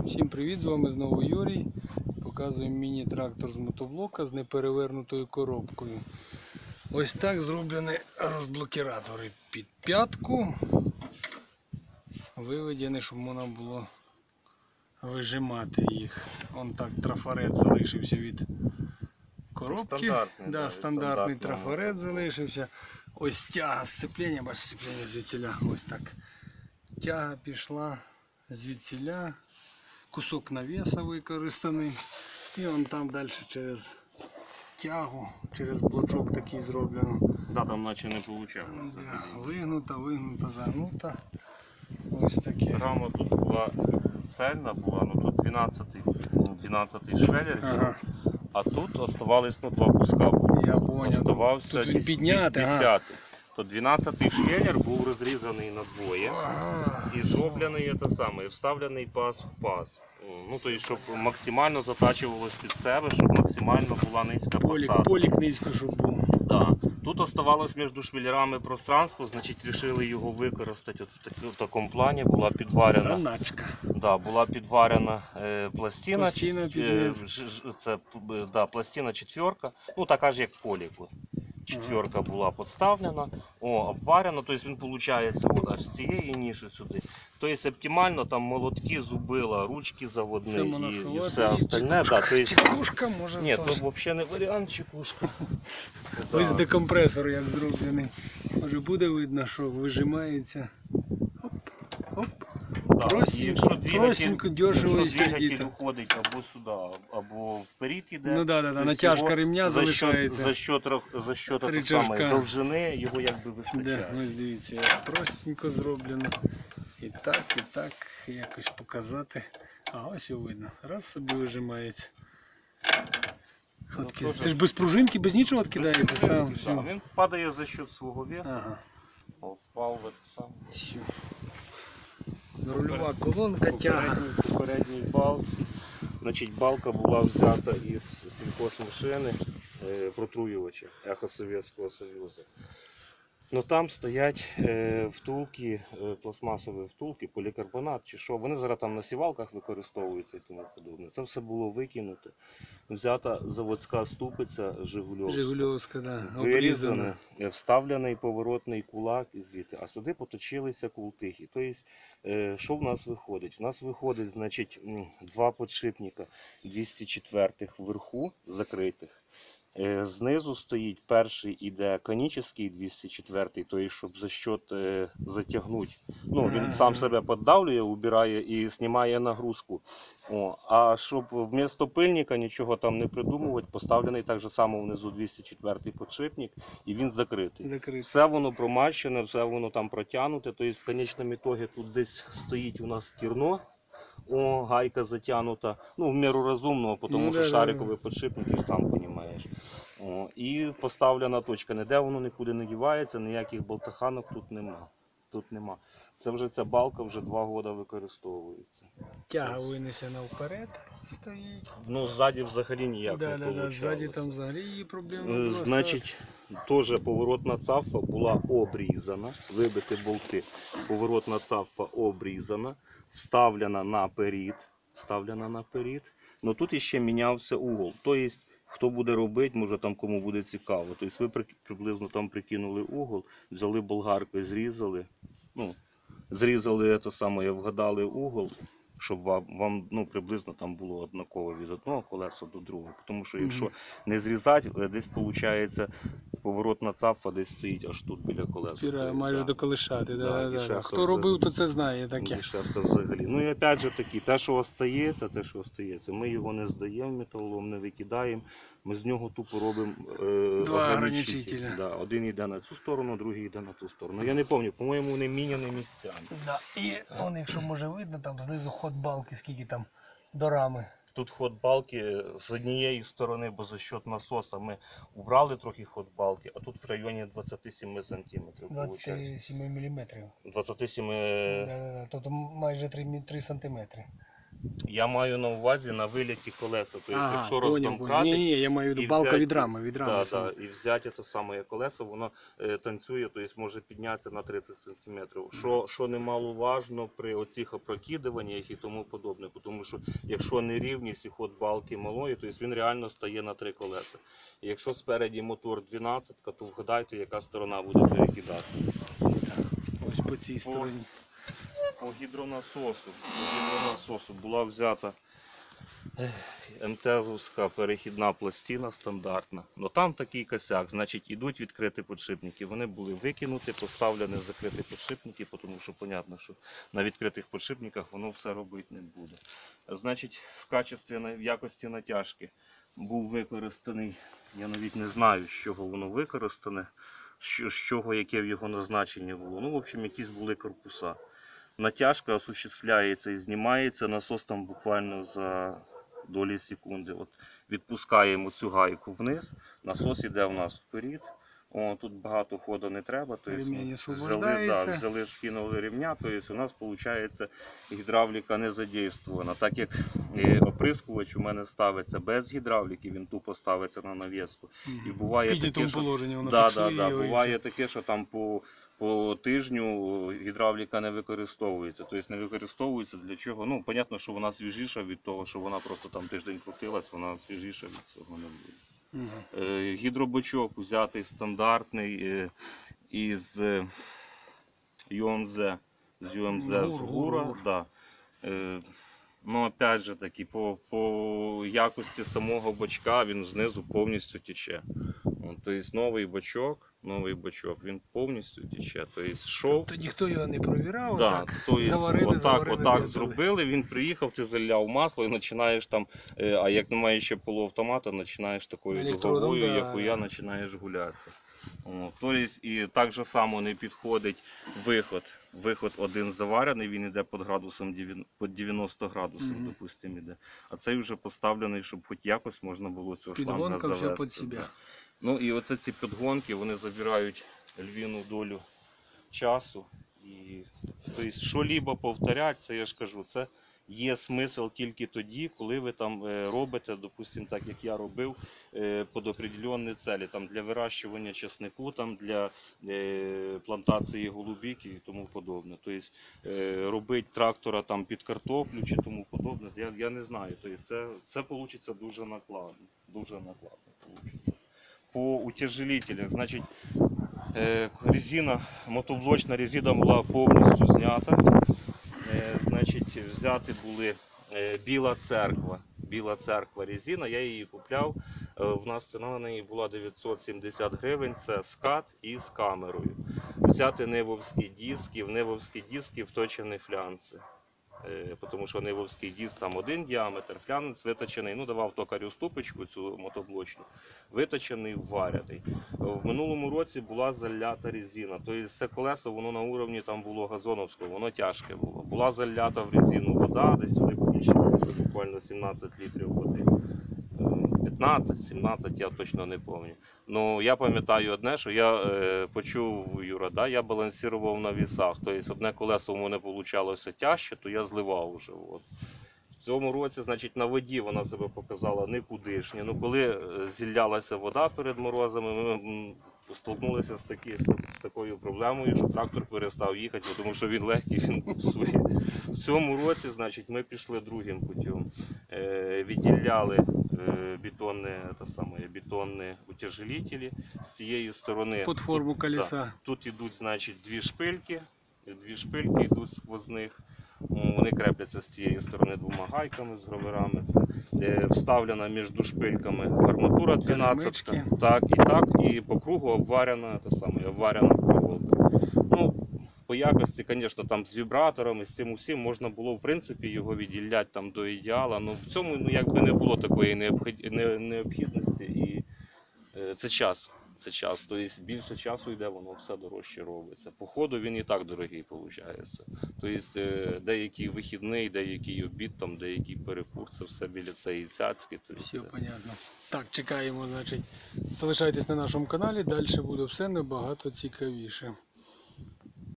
Всім привіт, з вами знову Юрій. Показуємо міні-трактор з мотоблока з неперевернутою коробкою. Ось так зроблені розблокіратори під п'ятку. Виведені, щоб можна було вижимати їх. Вон так трафарет залишився від коробки. Стандартний трафарет залишився. Ось тяга сцеплення, бачите, сцеплення звідсіля. Ось так. Тяга пішла звідсіля. Кусок навіса використаний. І вон там далі через тягу, через блочок такий зроблено. Да, там наче не вийшло. Вигнута, загнута. Ось таке. Рама тут була цельна, ну тут 12 швеллер, Ага. а тут оставались два куска. Я понял. Оставався Тут він підняти, 10. То 12-й швеллер був розрізаний на двоє і зроблений вставлений паз в паз. Ну, то есть, щоб максимально затачувалось під себе, щоб максимально була низька посадка. Полік низько, щоб був. Да. Тут оставалось між швеллерами пространство, значить вирішили його використати от в такому плані. Була підварена, Заначка. да, була підварена пластина, пластина четверка, ну така ж як поліку. Четверка була підставлена, обварена, тобто він виходить аж з цієї ніші сюди. Тобто оптимально там молотки, зубила, ручки заводні і все остальне. Чекушка може ні, то взагалі не варіант чекушка. Ось декомпресор як зроблений. Може буде видно, що вижимається. Оп. Простенько, дешево і сердито. Двигатель уходить або сюди, або вперед йде. Ну да, натяжка ремня залишається. За счет довжини його якби вистачає. Ось дивіться, як простенько зроблено. І так, якось показати. А ось його видно. Раз собі вижимається. Це ж без пружинки, без нічого відкидається сам. Він падає за счет свого весу. Впав в це саме. Рульова колонка, тяга. В передній балці. Значить, балка була взята із сільхозмашини протруювача Ехо Совєтського Союзу. Но там стоять втулки, пластмасові втулки, полікарбонат чи що. Вони зараз там на сівалках використовуються і тому подобне. Це все було викинуто. Взята заводська ступиця Жигульовська, да, вирізана, вставлений поворотний кулак і звідти, а сюди поточилися култихи. Тобто, що в нас виходить? У нас виходить, значить, два подшипника 204-х вверху закритих. Знизу стоїть перший іде конічний 204-й, тобто, щоб за счет затягнути. Ну, він сам себе піддавлює, убирає і знімає нагрузку. А щоб вмісто пильника нічого там не придумувати, поставлений так же само внизу 204-й подшипник і він закритий. Все воно промащене, все воно там протягнуте, тобто в конечному ітогі тут десь стоїть у нас кірно. Гайка затягнута, ну в міру розумного, тому що шариковий подшипник, ти сам розумієш. І поставлена точка, ніде воно нікуди не дівається, ніяких болтаханок тут нема. Це вже ця балка вже 2 роки використовується. Тяга винесена вперед стоїть. Ну ззаді взагалі ніяк не вийшло. Ззаді там взагалі її проблема. Значить, теж поворотна цапфа була обрізана, вибиті болти, поворотна цапфа обрізана, вставлена наперед, но тут ще мінявся угол. Тобто, хто буде робити, може там кому буде цікаво. Тобто ви приблизно там прикинули угол, взяли болгаркою, зрізали те саме, вгадали угол, щоб вам приблизно там було однаково від одного колеса до другого. Тому що якщо не зрізати, десь виходить поворотна цапфа десь стоїть аж тут біля колеса. Майже до колишати. Хто робив, то це знає. Ну і опять же таки, те, що остається, ми його не здаємо металолом, не викидаємо, ми з нього тупо робимо ограничителі. Один йде на цю сторону, другий йде на ту сторону. Я не пам'ятаю, по-моєму, вони міняні місцями. І якщо може видно, там знизу ход балки, скільки там до рами. Тут ход балки з однієї сторони, бо за счет насоса ми убрали трохи ход балки, а тут в районі 27 сантиметрів. 27 міліметрів. 27... Тобто майже 3 сантиметри. Я маю на увазі на виляті колеса. Тобто, Ага, якщо поняв. роздомкратить, Ні, я маю в виду і балка взяти- від рами, від рами да, саме. і взяти те саме колесо, воно танцює, тобто може піднятися на 30 см. Що немаловажно при оцих опрокидуваннях і тому подобне, тому що якщо нерівність і ход балки малої, то він реально стає на 3 колеса. І якщо спереді мотор 12, то вгадайте, яка сторона буде перекидатися. Ось по цій стороні. По гідронасосу була взята МТЗовська перехідна пластина стандартна. Но там такий косяк, значить ідуть відкриті підшипники. Вони були викинуті, поставлені закриті підшипники, тому що зрозуміло, що на відкритих підшипниках воно все робити не буде. Значить, в якості натяжки був використаний, я навіть не знаю, з чого воно використане, з чого, яке в його назначення було. Ну, в общем, якісь були корпуса. Натяжка осуществляється і знімається, насос там буквально за долі секунди. От відпускаємо цю гайку вниз, насос йде у нас вперед. Тут багато ходу не треба. Ремінь Тобто, взяли, скинули ремня, тобто у нас виходить гідравліка не задействована. Так як оприскувач у мене ставиться без гідравліки, він тупо ставиться на навіску. І буває таке, що, буває таке, що там по тижню гідравліка не використовується. Тобто не використовується для чого? Ну, зрозуміло, що вона свіжіша від того, що вона просто там тиждень крутилась, вона свіжіша від цього не буде. Гідробачок взятий стандартний із ЮМЗ з Гура. Да. Ну, опять же таки, по якості самого бачка він знизу повністю тече. Тобто новий бачок, він повністю тече. Тобто ніхто його не провірав, да, заварили. Отак зробили, він приїхав, ти заляв масло і починаєш там, а як немає ще полуавтомата, починаєш такою дуговою, яку я починаєш гулятися. Тобто, і так же само не підходить виход. Виход один заварений, він йде під 90 градусів, допустимо, іде. А цей вже поставлений, щоб хоч якось можна було цього шланга завести. Під себе. Ну і оце ці підгонки, вони забирають львіну долю часу. І, тобто, що-либо повторяти, це я ж кажу, це є смисл тільки тоді, коли ви там робите, допустимо, так як я робив, під определенні цілі, там для вирощування часнику, там для плантації голубіки і тому подобне. Тобто робити трактора там під картоплю чи тому подобне, я не знаю. Тобто, це вийде дуже накладно. Дуже накладно вийде. По утяжелителях, значить, резина, мотовлочна резина була повністю знята. Значить, взяти були Біла церква резина, я її купляв, в нас ціна на неї була 970 гривень, це скат із камерою. Взяти невовські диски, в невовські диски вточені флянці. Тому що невовський диск там один діаметр, флянець виточений, ну давав токарю ступочку цю мотоблочну, виточений, вваряний. В минулому році була залята резина, тобто це колесо, воно на уровні там було газоновського, воно тяжке було. Була залята в резину вода, десь сюди поміщалося буквально 17 літрів води. 15-17, я точно не пам'ятаю. Ну, я пам'ятаю одне, що я почув, Юра, я балансував на вісах. Тобто одне колесо в мене вийшло тяжче, то я зливав вже. От. В цьому році, значить, на воді вона себе показала никудишня. Ну, коли зіллялася вода перед морозами, ми столкнулися з такою проблемою, що трактор перестав їхати, тому що він легкий, він буксує. В цьому році, значить, ми пішли другим путем. Відділяли бетонні утяжелителі з цієї сторони. Під форму колеса. Тут йдуть, значить, дві шпильки йдуть сквозних. Вони крепляться з цієї сторони двома гайками з гроверами. Це вставлена між шпильками арматура 12. І по кругу обварена проволока. Ну, по якості, звісно, там з вібраторами, з цим усім можна було, в принципі, його відділяти там до ідеала. Ну, в цьому якби не було такої необхідності. І це час. Тобто більше часу йде, воно все дорожче робиться. По ходу він і так дорогий виходить. Тобто деякий вихідний, деякий обід, там, деякий перекур, це все біля цієї цяцьки. Все понятно. Так, чекаємо, значить. Залишайтесь на нашому каналі, далі буде все набагато цікавіше.